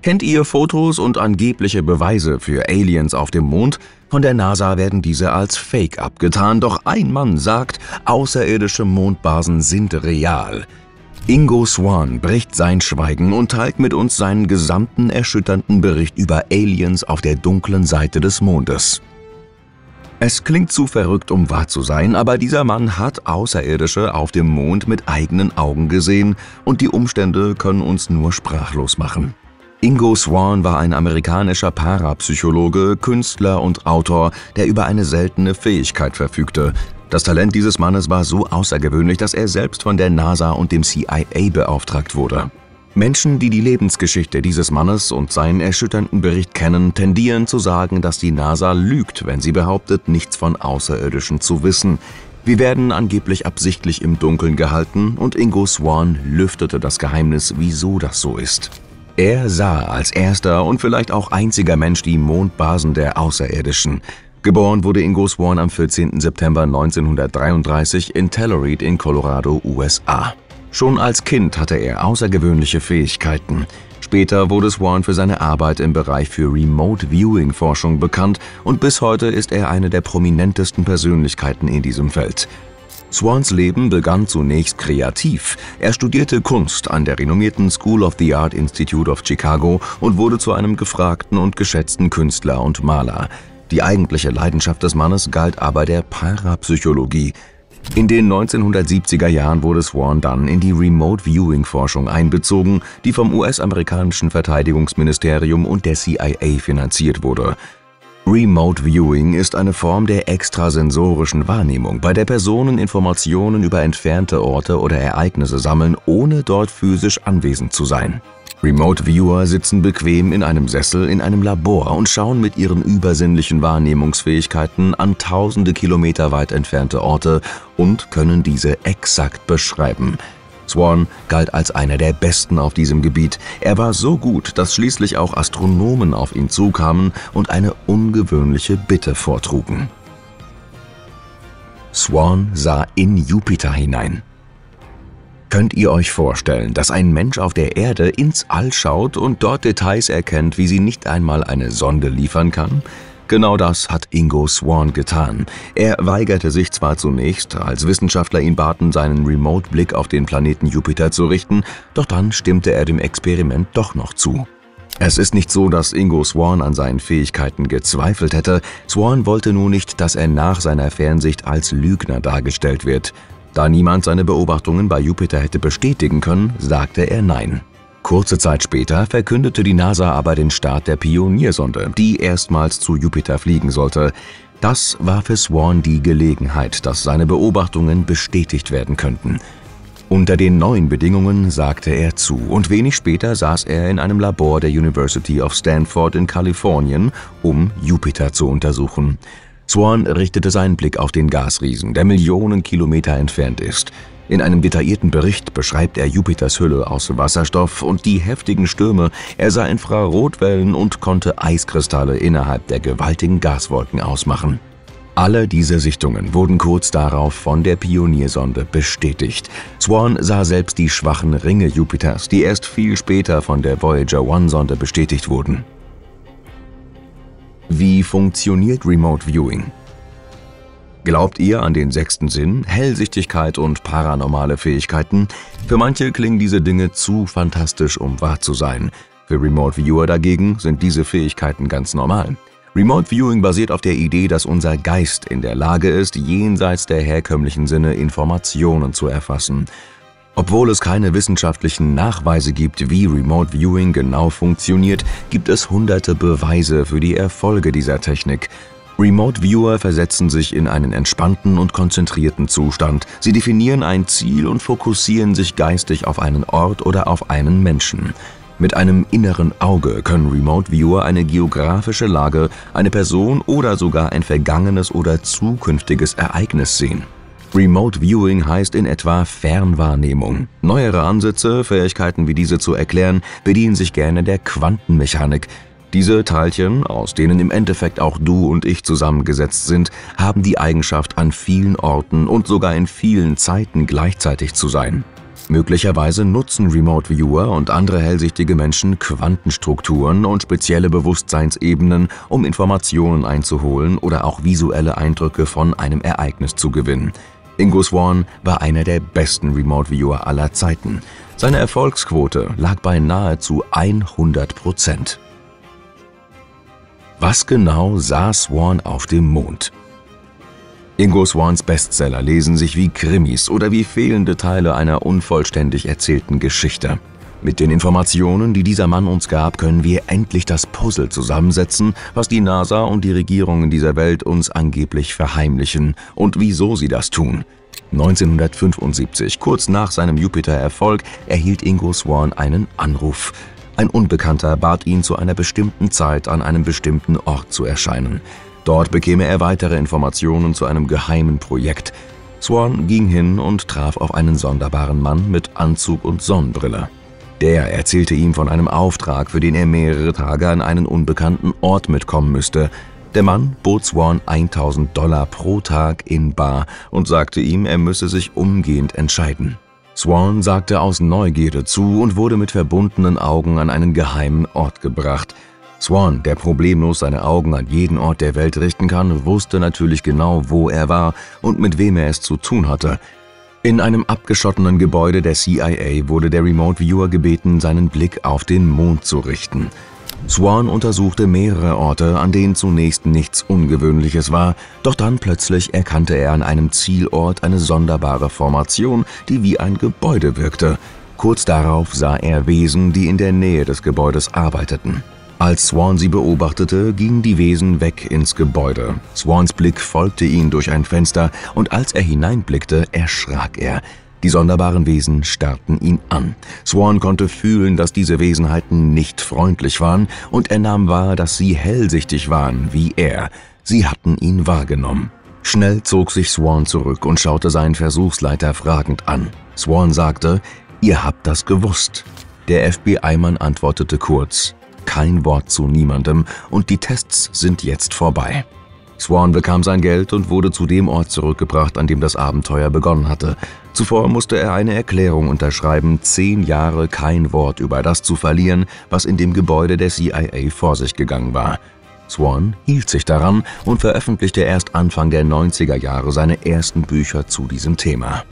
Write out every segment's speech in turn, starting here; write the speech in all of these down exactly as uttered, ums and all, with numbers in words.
Kennt ihr Fotos und angebliche Beweise für Aliens auf dem Mond? Von der NASA werden diese als Fake abgetan, doch ein Mann sagt, außerirdische Mondbasen sind real. Ingo Swann bricht sein Schweigen und teilt mit uns seinen gesamten erschütternden Bericht über Aliens auf der dunklen Seite des Mondes. Es klingt zu verrückt, um wahr zu sein, aber dieser Mann hat Außerirdische auf dem Mond mit eigenen Augen gesehen und die Umstände können uns nur sprachlos machen. Ingo Swann war ein amerikanischer Parapsychologe, Künstler und Autor, der über eine seltene Fähigkeit verfügte. Das Talent dieses Mannes war so außergewöhnlich, dass er selbst von der NASA und dem C I A beauftragt wurde. Menschen, die die Lebensgeschichte dieses Mannes und seinen erschütternden Bericht kennen, tendieren zu sagen, dass die NASA lügt, wenn sie behauptet, nichts von Außerirdischen zu wissen. Wir werden angeblich absichtlich im Dunkeln gehalten und Ingo Swann lüftete das Geheimnis, wieso das so ist. Er sah als erster und vielleicht auch einziger Mensch die Mondbasen der Außerirdischen. Geboren wurde Ingo Swann am vierzehnten September neunzehnhundertdreiunddreißig in Telluride in Colorado, U S A. Schon als Kind hatte er außergewöhnliche Fähigkeiten. Später wurde Swann für seine Arbeit im Bereich für Remote-Viewing-Forschung bekannt und bis heute ist er eine der prominentesten Persönlichkeiten in diesem Feld. Swanns Leben begann zunächst kreativ. Er studierte Kunst an der renommierten School of the Art Institute of Chicago und wurde zu einem gefragten und geschätzten Künstler und Maler. Die eigentliche Leidenschaft des Mannes galt aber der Parapsychologie. In den neunzehnhundertsiebziger Jahren wurde Swann dann in die Remote-Viewing-Forschung einbezogen, die vom U S-amerikanischen Verteidigungsministerium und der C I A finanziert wurde. Remote Viewing ist eine Form der extrasensorischen Wahrnehmung, bei der Personen Informationen über entfernte Orte oder Ereignisse sammeln, ohne dort physisch anwesend zu sein. Remote Viewer sitzen bequem in einem Sessel in einem Labor und schauen mit ihren übersinnlichen Wahrnehmungsfähigkeiten an tausende Kilometer weit entfernte Orte und können diese exakt beschreiben. Swann galt als einer der Besten auf diesem Gebiet. Er war so gut, dass schließlich auch Astronomen auf ihn zukamen und eine ungewöhnliche Bitte vortrugen. Swann sah in Jupiter hinein. Könnt ihr euch vorstellen, dass ein Mensch auf der Erde ins All schaut und dort Details erkennt, wie sie nicht einmal eine Sonde liefern kann? Genau das hat Ingo Swann getan. Er weigerte sich zwar zunächst, als Wissenschaftler ihn baten, seinen Remote-Blick auf den Planeten Jupiter zu richten, doch dann stimmte er dem Experiment doch noch zu. Es ist nicht so, dass Ingo Swann an seinen Fähigkeiten gezweifelt hätte. Swann wollte nur nicht, dass er nach seiner Fernsicht als Lügner dargestellt wird. Da niemand seine Beobachtungen bei Jupiter hätte bestätigen können, sagte er Nein. Kurze Zeit später verkündete die NASA aber den Start der Pioniersonde, die erstmals zu Jupiter fliegen sollte. Das war für Swann die Gelegenheit, dass seine Beobachtungen bestätigt werden könnten. Unter den neuen Bedingungen sagte er zu und wenig später saß er in einem Labor der University of Stanford in Kalifornien, um Jupiter zu untersuchen. Swann richtete seinen Blick auf den Gasriesen, der Millionen Kilometer entfernt ist. In einem detaillierten Bericht beschreibt er Jupiters Hülle aus Wasserstoff und die heftigen Stürme. Er sah Infrarotwellen und konnte Eiskristalle innerhalb der gewaltigen Gaswolken ausmachen. Alle diese Sichtungen wurden kurz darauf von der Pioniersonde bestätigt. Swann sah selbst die schwachen Ringe Jupiters, die erst viel später von der Voyager eins Sonde bestätigt wurden. Wie funktioniert Remote Viewing? Glaubt ihr an den sechsten Sinn, Hellsichtigkeit und paranormale Fähigkeiten? Für manche klingen diese Dinge zu fantastisch, um wahr zu sein. Für Remote Viewer dagegen sind diese Fähigkeiten ganz normal. Remote Viewing basiert auf der Idee, dass unser Geist in der Lage ist, jenseits der herkömmlichen Sinne Informationen zu erfassen. Obwohl es keine wissenschaftlichen Nachweise gibt, wie Remote Viewing genau funktioniert, gibt es hunderte Beweise für die Erfolge dieser Technik. Remote Viewer versetzen sich in einen entspannten und konzentrierten Zustand. Sie definieren ein Ziel und fokussieren sich geistig auf einen Ort oder auf einen Menschen. Mit einem inneren Auge können Remote Viewer eine geografische Lage, eine Person oder sogar ein vergangenes oder zukünftiges Ereignis sehen. Remote Viewing heißt in etwa Fernwahrnehmung. Neuere Ansätze, Fähigkeiten wie diese zu erklären, bedienen sich gerne der Quantenmechanik. Diese Teilchen, aus denen im Endeffekt auch du und ich zusammengesetzt sind, haben die Eigenschaft, an vielen Orten und sogar in vielen Zeiten gleichzeitig zu sein. Möglicherweise nutzen Remote Viewer und andere hellsichtige Menschen Quantenstrukturen und spezielle Bewusstseinsebenen, um Informationen einzuholen oder auch visuelle Eindrücke von einem Ereignis zu gewinnen. Ingo Swann war einer der besten Remote Viewer aller Zeiten. Seine Erfolgsquote lag bei nahezu hundert Prozent. Was genau sah Swann auf dem Mond? Ingo Swanns Bestseller lesen sich wie Krimis oder wie fehlende Teile einer unvollständig erzählten Geschichte. Mit den Informationen, die dieser Mann uns gab, können wir endlich das Puzzle zusammensetzen, was die NASA und die Regierungen dieser Welt uns angeblich verheimlichen und wieso sie das tun. neunzehnhundertfünfundsiebzig, kurz nach seinem Jupiter-Erfolg, erhielt Ingo Swann einen Anruf. Ein Unbekannter bat ihn, zu einer bestimmten Zeit an einem bestimmten Ort zu erscheinen. Dort bekäme er weitere Informationen zu einem geheimen Projekt. Swann ging hin und traf auf einen sonderbaren Mann mit Anzug und Sonnenbrille. Der erzählte ihm von einem Auftrag, für den er mehrere Tage an einen unbekannten Ort mitkommen müsste. Der Mann bot Swann tausend Dollar pro Tag in bar und sagte ihm, er müsse sich umgehend entscheiden. Swann sagte aus Neugierde zu und wurde mit verbundenen Augen an einen geheimen Ort gebracht. Swann, der problemlos seine Augen an jeden Ort der Welt richten kann, wusste natürlich genau, wo er war und mit wem er es zu tun hatte. In einem abgeschotteten Gebäude der C I A wurde der Remote Viewer gebeten, seinen Blick auf den Mond zu richten. Swann untersuchte mehrere Orte, an denen zunächst nichts Ungewöhnliches war, doch dann plötzlich erkannte er an einem Zielort eine sonderbare Formation, die wie ein Gebäude wirkte. Kurz darauf sah er Wesen, die in der Nähe des Gebäudes arbeiteten. Als Swann sie beobachtete, gingen die Wesen weg ins Gebäude. Swanns Blick folgte ihnen durch ein Fenster und als er hineinblickte, erschrak er. Die sonderbaren Wesen starrten ihn an. Swann konnte fühlen, dass diese Wesenheiten nicht freundlich waren und er nahm wahr, dass sie hellsichtig waren, wie er. Sie hatten ihn wahrgenommen. Schnell zog sich Swann zurück und schaute seinen Versuchsleiter fragend an. Swann sagte, »Ihr habt das gewusst.« Der F B I-Mann antwortete kurz, »Kein Wort zu niemandem und die Tests sind jetzt vorbei.« Swann bekam sein Geld und wurde zu dem Ort zurückgebracht, an dem das Abenteuer begonnen hatte. Zuvor musste er eine Erklärung unterschreiben, zehn Jahre kein Wort über das zu verlieren, was in dem Gebäude der C I A vor sich gegangen war. Swann hielt sich daran und veröffentlichte erst Anfang der neunziger Jahre seine ersten Bücher zu diesem Thema.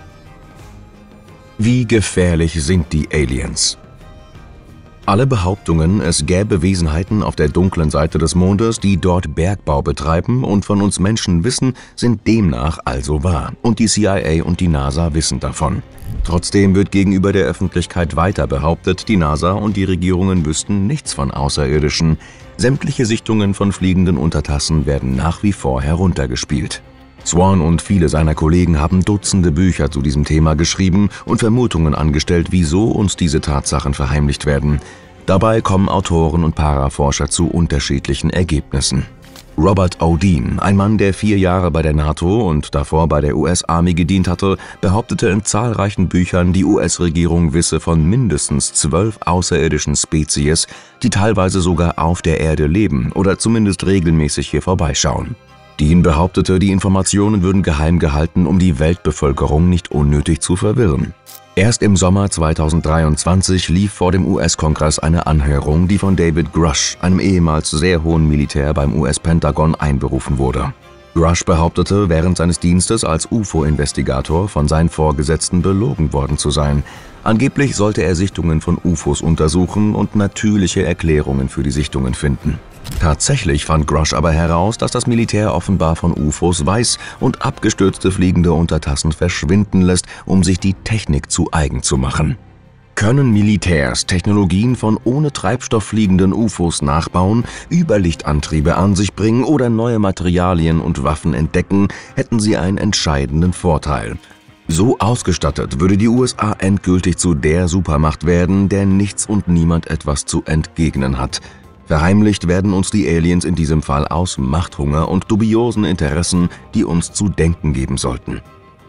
Wie gefährlich sind die Aliens? Alle Behauptungen, es gäbe Wesenheiten auf der dunklen Seite des Mondes, die dort Bergbau betreiben und von uns Menschen wissen, sind demnach also wahr. Und die C I A und die NASA wissen davon. Trotzdem wird gegenüber der Öffentlichkeit weiter behauptet, die NASA und die Regierungen wüssten nichts von Außerirdischen. Sämtliche Sichtungen von fliegenden Untertassen werden nach wie vor heruntergespielt. Swann und viele seiner Kollegen haben Dutzende Bücher zu diesem Thema geschrieben und Vermutungen angestellt, wieso uns diese Tatsachen verheimlicht werden. Dabei kommen Autoren und Paraforscher zu unterschiedlichen Ergebnissen. Robert O. Dean, ein Mann, der vier Jahre bei der NATO und davor bei der U S Army gedient hatte, behauptete in zahlreichen Büchern, die U S-Regierung wisse von mindestens zwölf außerirdischen Spezies, die teilweise sogar auf der Erde leben oder zumindest regelmäßig hier vorbeischauen. Dean behauptete, die Informationen würden geheim gehalten, um die Weltbevölkerung nicht unnötig zu verwirren. Erst im Sommer zweitausenddreiundzwanzig lief vor dem U S-Kongress eine Anhörung, die von David Grush, einem ehemals sehr hohen Militär beim U S-Pentagon, einberufen wurde. Grush behauptete, während seines Dienstes als U F O-Investigator von seinen Vorgesetzten belogen worden zu sein. Angeblich sollte er Sichtungen von U F Os untersuchen und natürliche Erklärungen für die Sichtungen finden. Tatsächlich fand Grush aber heraus, dass das Militär offenbar von U F Os weiß und abgestürzte fliegende Untertassen verschwinden lässt, um sich die Technik zu eigen zu machen. Können Militärs Technologien von ohne Treibstoff fliegenden U F Os nachbauen, Überlichtantriebe an sich bringen oder neue Materialien und Waffen entdecken, hätten sie einen entscheidenden Vorteil. So ausgestattet würde die U S A endgültig zu der Supermacht werden, der nichts und niemand etwas zu entgegnen hat. Verheimlicht werden uns die Aliens in diesem Fall aus Machthunger und dubiosen Interessen, die uns zu denken geben sollten.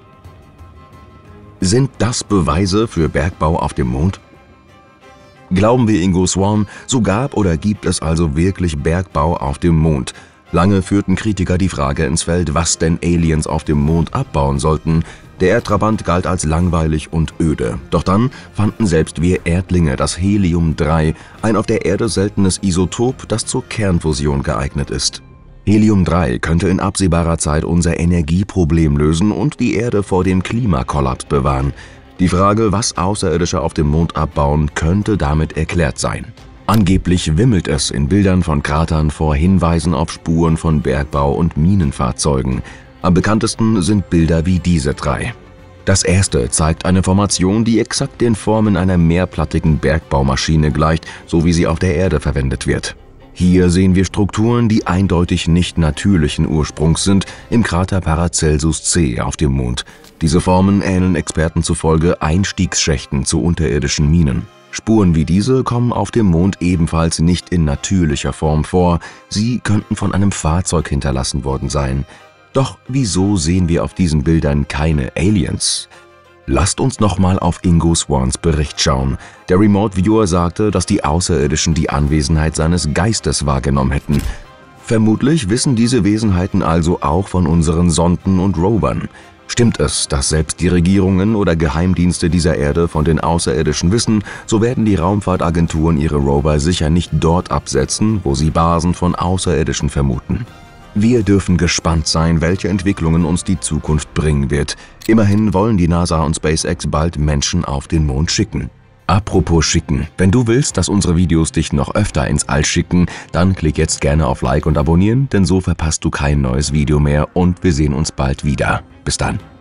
Sind das Beweise für Bergbau auf dem Mond? Glauben wir Ingo Swann, so gab oder gibt es also wirklich Bergbau auf dem Mond. Lange führten Kritiker die Frage ins Feld, was denn Aliens auf dem Mond abbauen sollten. Der Erdtrabant galt als langweilig und öde. Doch dann fanden selbst wir Erdlinge das Helium drei, ein auf der Erde seltenes Isotop, das zur Kernfusion geeignet ist. Helium drei könnte in absehbarer Zeit unser Energieproblem lösen und die Erde vor dem Klimakollaps bewahren. Die Frage, was Außerirdische auf dem Mond abbauen, könnte damit erklärt sein. Angeblich wimmelt es in Bildern von Kratern vor Hinweisen auf Spuren von Bergbau- und Minenfahrzeugen. Am bekanntesten sind Bilder wie diese drei. Das erste zeigt eine Formation, die exakt den Formen einer mehrplattigen Bergbaumaschine gleicht, so wie sie auf der Erde verwendet wird. Hier sehen wir Strukturen, die eindeutig nicht natürlichen Ursprungs sind, im Krater Paracelsus C auf dem Mond. Diese Formen ähneln Experten zufolge Einstiegsschächten zu unterirdischen Minen. Spuren wie diese kommen auf dem Mond ebenfalls nicht in natürlicher Form vor, sie könnten von einem Fahrzeug hinterlassen worden sein. Doch wieso sehen wir auf diesen Bildern keine Aliens? Lasst uns nochmal auf Ingo Swans Bericht schauen. Der Remote Viewer sagte, dass die Außerirdischen die Anwesenheit seines Geistes wahrgenommen hätten. Vermutlich wissen diese Wesenheiten also auch von unseren Sonden und Rovern. Stimmt es, dass selbst die Regierungen oder Geheimdienste dieser Erde von den Außerirdischen wissen, so werden die Raumfahrtagenturen ihre Rover sicher nicht dort absetzen, wo sie Basen von Außerirdischen vermuten. Wir dürfen gespannt sein, welche Entwicklungen uns die Zukunft bringen wird. Immerhin wollen die NASA und SpaceX bald Menschen auf den Mond schicken. Apropos schicken, wenn du willst, dass unsere Videos dich noch öfter ins All schicken, dann klick jetzt gerne auf Like und Abonnieren, denn so verpasst du kein neues Video mehr und wir sehen uns bald wieder. Bis dann.